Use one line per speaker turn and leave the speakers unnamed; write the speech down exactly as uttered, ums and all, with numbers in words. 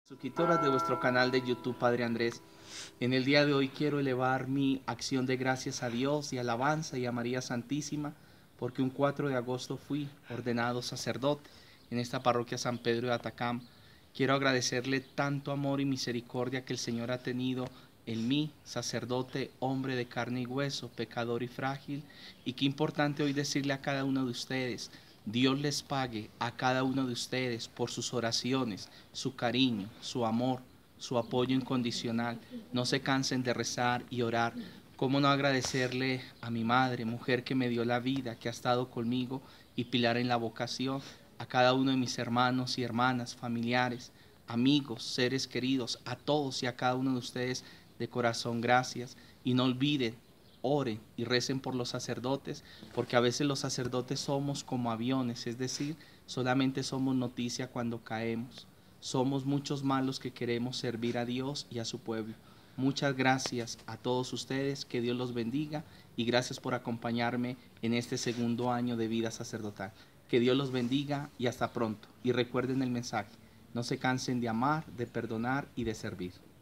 Suscriptoras de vuestro canal de YouTube, Padre Andrés. En el día de hoy quiero elevar mi acción de gracias a Dios y alabanza y a María Santísima, porque un cuatro de agosto fui ordenado sacerdote en esta parroquia San Pedro de Atacama. Quiero agradecerle tanto amor y misericordia que el Señor ha tenido en mí, sacerdote, hombre de carne y hueso, pecador y frágil, y qué importante hoy decirle a cada uno de ustedes: Dios les pague a cada uno de ustedes por sus oraciones, su cariño, su amor, su apoyo incondicional. No se cansen de rezar y orar. ¿Cómo no agradecerle a mi madre, mujer que me dio la vida, que ha estado conmigo y pilar en la vocación? A cada uno de mis hermanos y hermanas, familiares, amigos, seres queridos, a todos y a cada uno de ustedes de corazón, gracias. Y no olviden, oren y recen por los sacerdotes, porque a veces los sacerdotes somos como aviones, es decir, solamente somos noticia cuando caemos. Somos muchos malos que queremos servir a Dios y a su pueblo. Muchas gracias a todos ustedes, que Dios los bendiga y gracias por acompañarme en este segundo año de vida sacerdotal. Que Dios los bendiga y hasta pronto. Y recuerden el mensaje: no se cansen de amar, de perdonar y de servir.